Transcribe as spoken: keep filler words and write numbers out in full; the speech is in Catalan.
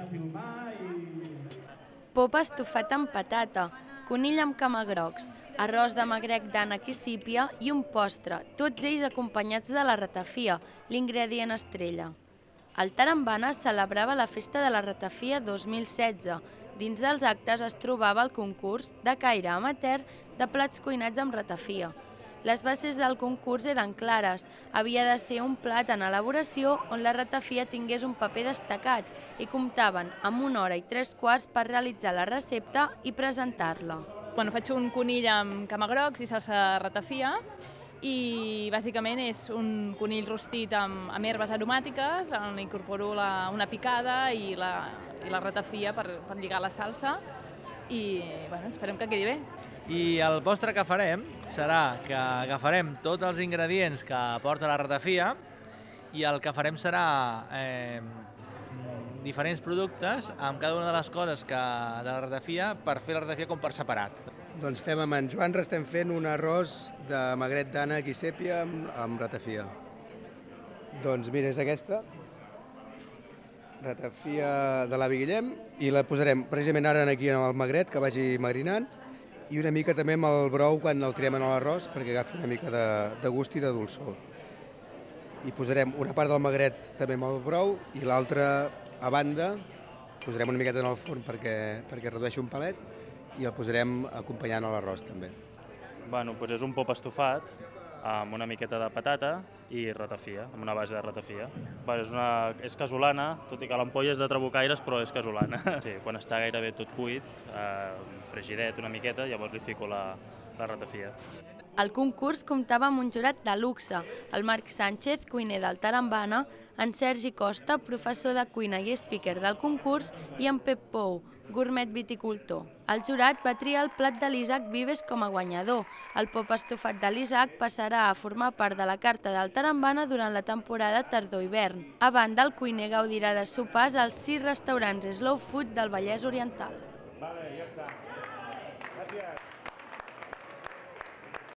Pop estofat amb patata, conill amb camagrocs, arròs de magrec d'ànec i sípia i un postre, tots ells acompanyats de la ratafia, l'ingredient estrella. El Tarambana celebrava la Festa de la Ratafia dos mil setze. Dins dels actes es trobava el concurs de caire amateur de plats cuinats amb ratafia. Les bases del concurs eren clares. Havia de ser un plat en elaboració on la ratafia tingués un paper destacat i comptaven amb una hora i tres quarts per realitzar la recepta i presentar-la. Bueno, faig un conill amb camagrocs i salsa ratafia i bàsicament és un conill rostit amb, amb herbes aromàtiques, on incorporo la, una picada i la, i la ratafia per, per lligar la salsa i bueno, esperem que quedi bé. I el postre que farem serà que agafarem tots els ingredients que porta la ratafia i el que farem serà eh, diferents productes amb cada una de les coses que, de la ratafia per fer la ratafia com per separat. Doncs fem amb en Joan, estem fent un arròs de magret d'ànec i sèpia amb, amb ratafia. Doncs mira, és aquesta, ratafia de l'avi Guillem, i la posarem precisament ara aquí en el magret, que vagi marinant, i una mica també amb el brou quan el tirem en l'arròs, perquè agafi una mica de, de gust i de dolçor. I posarem una part del magret també amb el brou, i l'altra a banda, posarem una miqueta en el forn perquè, perquè redueixi un pelet, i el posarem acompanyant a l'arròs també. Bueno, doncs és un pop estofat amb una miqueta de patata i ratafia, amb una base de ratafia. Bueno, és, una, és casolana, tot i que l'ampolla és de trabucaires, però és casolana. Sí, quan està gairebé tot cuit, eh, fregidet una miqueta, llavors li fico la, la ratafia. El concurs comptava amb un jurat de luxe, el Marc Sánchez, cuiner del Tarambana, en Sergi Costa, professor de cuina i speaker del concurs, i en Pep Pou, gourmet viticultor. El jurat va triar el plat de l'Isaac Vives com a guanyador. El pop estofat de l'Isaac passarà a formar part de la carta del Tarambana durant la temporada tardor-hivern. A banda, el cuiner gaudirà de sopars als sis restaurants slow food del Vallès Oriental. Vale, ja està. Gràcies.